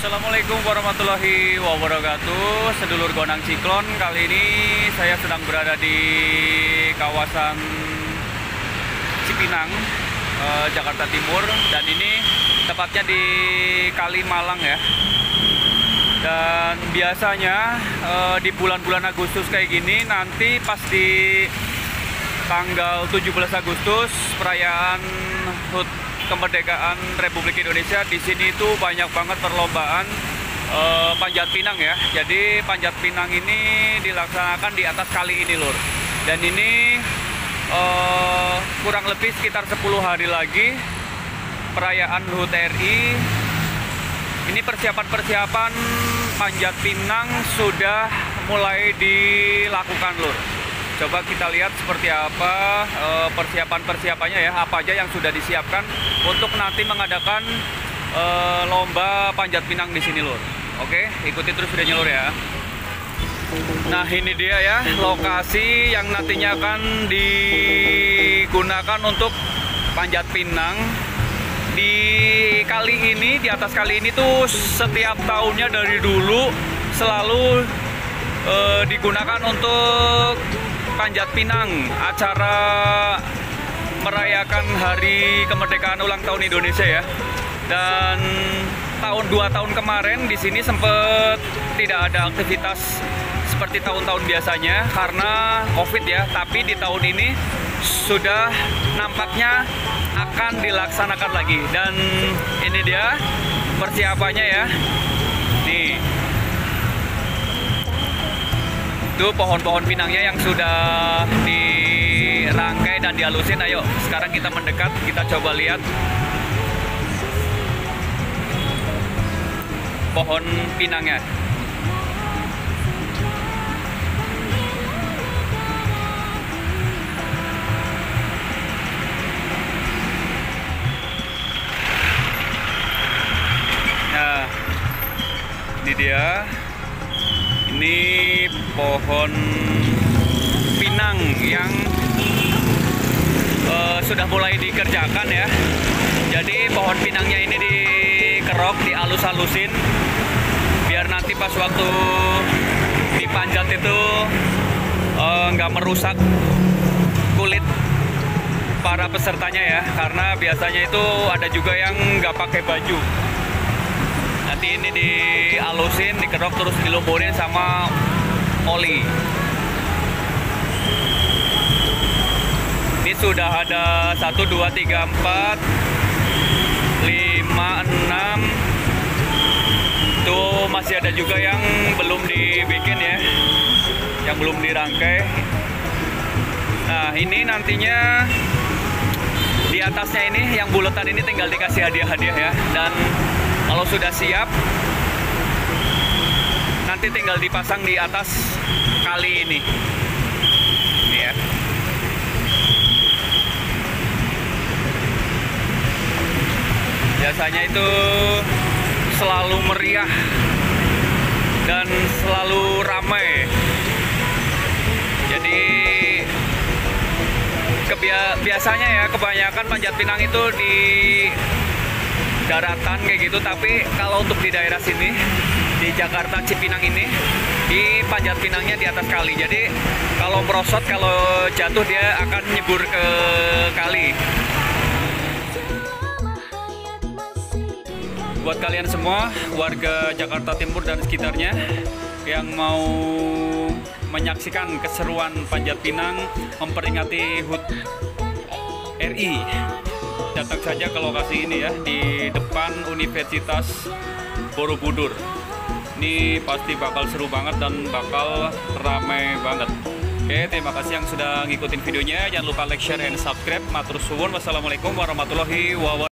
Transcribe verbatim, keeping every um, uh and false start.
Assalamualaikum warahmatullahi wabarakatuh. Sedulur Gondang Ciklon, kali ini saya sedang berada di kawasan Cipinang, eh, Jakarta Timur, dan ini tepatnya di Kalimalang ya. Dan biasanya eh, di bulan-bulan Agustus kayak gini, nanti pas di tanggal tujuh belas Agustus perayaan H U T Kemerdekaan Republik Indonesia, di sini itu banyak banget perlombaan uh, panjat pinang ya. Jadi panjat pinang ini dilaksanakan di atas kali ini lur. Dan ini uh, kurang lebih sekitar sepuluh hari lagi perayaan H U T R I. Ini persiapan-persiapan panjat pinang sudah mulai dilakukan lur. Coba kita lihat seperti apa e, persiapan-persiapannya ya, apa aja yang sudah disiapkan untuk nanti mengadakan e, lomba panjat pinang di sini lur. Oke, ikuti terus videonya lur ya. Nah ini dia ya lokasi yang nantinya akan digunakan untuk panjat pinang. Di kali ini, di atas kali ini tuh setiap tahunnya dari dulu selalu e, digunakan untuk panjat pinang, acara merayakan hari kemerdekaan ulang tahun Indonesia ya. Dan tahun dua tahun kemarin di sini sempat tidak ada aktivitas seperti tahun-tahun biasanya karena COVID ya. Tapi di tahun ini sudah nampaknya akan dilaksanakan lagi. Dan ini dia persiapannya ya. Nih. Itu pohon-pohon pinangnya yang sudah dirangkai dan dihalusin. Ayo sekarang kita mendekat, kita coba lihat pohon pinangnya. Nah, ini dia. Ini pohon pinang yang uh, sudah mulai dikerjakan ya. Jadi pohon pinangnya ini dikerok, dihalus-halusin biar nanti pas waktu dipanjat itu nggak uh, merusak kulit para pesertanya ya. Karena biasanya itu ada juga yang nggak pakai baju. Nanti ini dihalusin, dikerok, terus dilumpurin sama oli. Ini sudah ada satu, dua, tiga, empat, lima, enam. Tuh masih ada juga yang belum dibikin ya, yang belum dirangkai. Nah ini nantinya di atasnya ini yang buletan ini tinggal dikasih hadiah-hadiah ya. Dan kalau sudah siap, nanti tinggal dipasang di atas kali ini. Ini ya. Biasanya itu selalu meriah dan selalu ramai. Jadi biasanya ya kebanyakan panjat pinang itu di daratan kayak gitu, tapi kalau untuk di daerah sini di Jakarta Cipinang ini, di panjat pinangnya di atas kali. Jadi kalau merosot, kalau jatuh dia akan nyebur ke kali. Buat kalian semua warga Jakarta Timur dan sekitarnya yang mau menyaksikan keseruan panjat pinang memperingati H U T R I, datang saja ke lokasi ini ya, di depan Universitas Borobudur. Ini pasti bakal seru banget dan bakal ramai banget. Oke, terima kasih yang sudah ngikutin videonya. Jangan lupa like, share, and subscribe. Matur suwun. Wassalamualaikum warahmatullahi wabarakatuh.